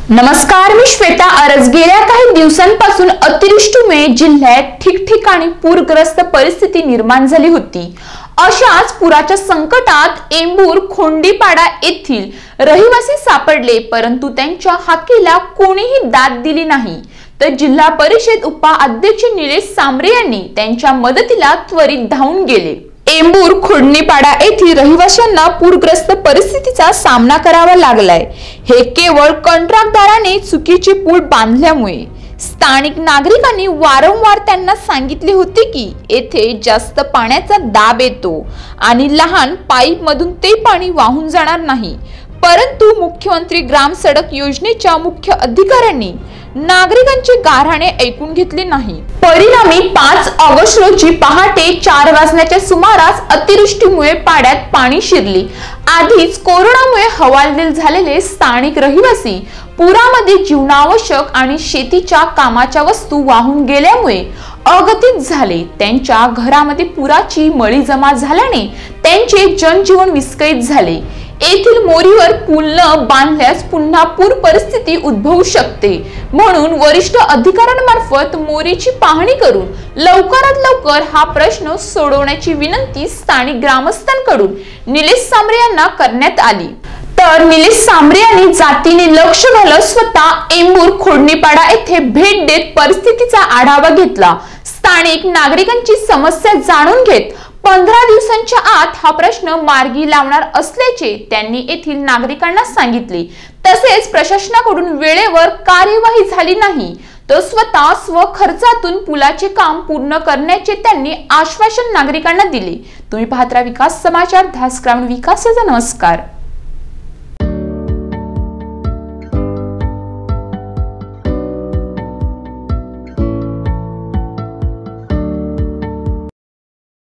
नमस्कार, मी श्वेता अरज। गेल्या काही दिवसांपासून अतिवृष्टीमुळे जिल्ह्यात ठिकठिकाणी पूरग्रस्त परिस्थिती निर्माण झाली होती। अशाच पुराच्या संकटात एंबूर खोंडीपाडा येथील रहिवासी सापडले, परंतु त्यांच्या हाकेला कोणीही दाद दिली नाही। तर जिल्हा परिषद उपाध्यक्ष निलेश सांबरे यांनी त्यांच्या मदतीला त्वरित धावून गेले। एंबूर खोडणीपाडा येथील रहिवाशांना पूरग्रस्त परिस्थितीचा सामना करावा लागलाय। हे केवळ कंत्राटदाराने चुकीचे पूल बांधल्यामुळे। स्थानिक नागरिकांनी वारंवार त्यांना सांगितले होते की येथे जास्त पाण्याचा दाब येतो आणि लहान पाईप मधून ते पाणी वाहून जाणार नाही, परंतु मुख्यमंत्री ग्राम सडक योजनेच्या मुख्य अधिकाऱ्यांनी नागरिकांचे गाऱ्हाणे ऐकून घेतले नाही। परिणामी 5 ऑगस्ट रोजी पहाटे 4 वाजण्याच्या सुमारास अतिवृष्टीमुळे पाड्यात पाणी शिरले। आधीच कोरोनामुळे हवालदिल झालेले स्थानिक रहिवासी पुरामध्ये जीवनावश्यक आणि शेतीच्या कामाच्या वस्तू वाहून गेल्यामुळे अगतिक झाले। त्यांच्या घरामध्ये पुराची मळी जमा झाल्याने त्यांचे जनजीवन विस्कळीत झाले। येथील मोरीवर पूल न बांधल्यास पुन्हा पूर परिस्थिती उद्भवू शकते, म्हणून वरिष्ठ अधिकाऱ्यांमार्फत मोरीची पाहणी करून लवकरात लवकर हा प्रश्न सोडवण्याची विनंती स्थानिक ग्रामस्थांकडून निलेश सांबरे यांना करण्यात आली। तर निलेश सांबरे यांनी जातीने लक्ष घालत स्वतः एंबूर खोडणीपाडा येथे भेट देत परिस्थितीचा आढावा घेतला। स्थानिक नागरिकांची समस्या जाणून घेत 15 दिवसांच्या आत हा प्रश्न मार्गी लावणार असल्याचे त्यांनी येथील नागरिकांना सांगितले। तसेच प्रशासनाकडून वेळेवर कार्यवाही झाली नाही तर स्वतः स्वखर्चातून पुलाचे काम पूर्ण करण्याचे त्यांनी आश्वासन नागरिकांना दिले। तुम्ही पाहत राहा विकास समाचार, ध्यास ग्रामीण विकासाचा। नमस्कार।